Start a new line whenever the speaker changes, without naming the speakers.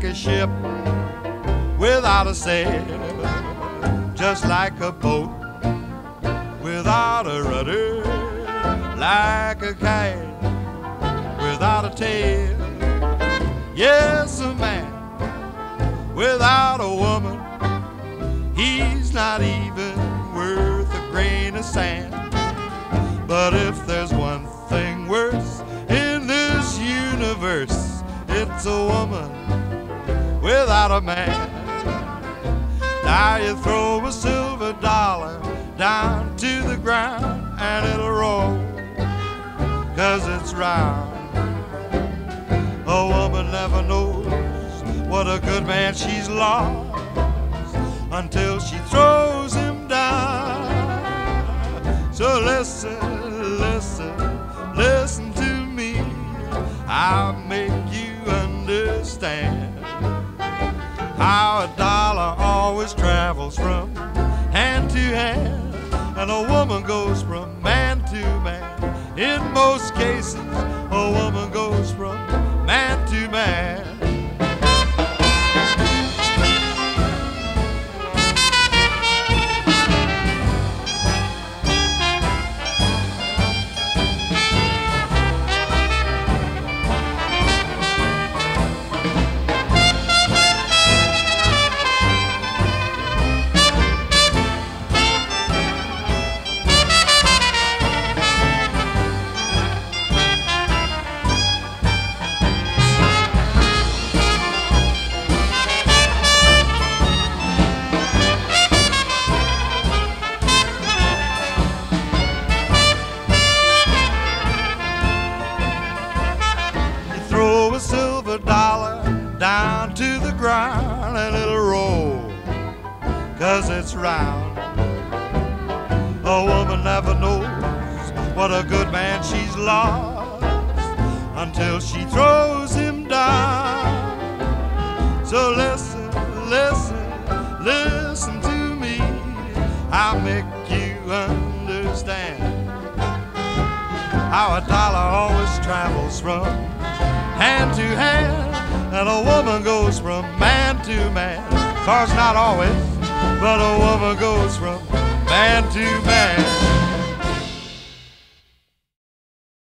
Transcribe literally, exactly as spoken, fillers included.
like a ship without a sail, just like a boat without a rudder, like a kite without a tail. Yes, a man without a woman, he's not even worth a grain of sand. But if there's one thing worse in this universe, it's a woman without a man. Now you throw a silver dollar down to the ground and it'll roll, 'cause it's round. A woman never knows what a good man she's lost until she throws him down. So listen, listen, listen to me, I'll make you understand how a dollar always travels from hand to hand, and a woman goes from man to man. In most cases, a woman goes from man to man. Down to the ground and it'll roll, 'cause it's round. A woman never knows what a good man she's lost until she throws him down. So listen, listen, listen to me, I'll make you understand how a dollar always travels from hand to hand, and a woman goes from man to man. 'Cause not always, but a woman goes from man to man.